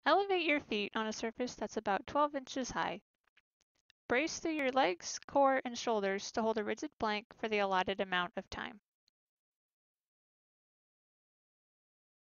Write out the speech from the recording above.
Elevate your feet on a surface that's about 12 inches high. Brace through your legs, core, and shoulders to hold a rigid plank for the allotted amount of time.